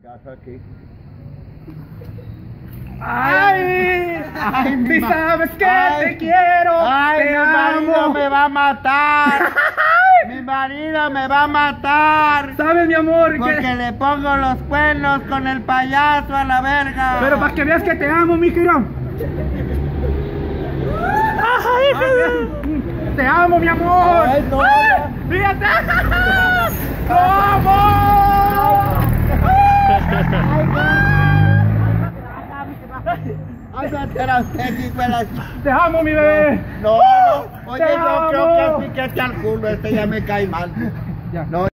casa aquí. ¡Ay! Ay, ¡Si sabes que te quiero! ¡Ay, ¡Te mi marido amo! me va a matar! ¡Mi marido me va a matar! ¿Sabes, mi amor? Porque le pongo los cuernos con el payaso a la verga. Pero para que veas que te amo, mi querido. ¡Te amo, mi amor! Ay, no. ¡Fíjate! ¡Lo amo! Ay, no, espera usted, hijo de la... ¡Te amo, mi bebé! No, oye, ¡Te yo amo! creo que sí que al culo, este ya me cae mal. Ya. No.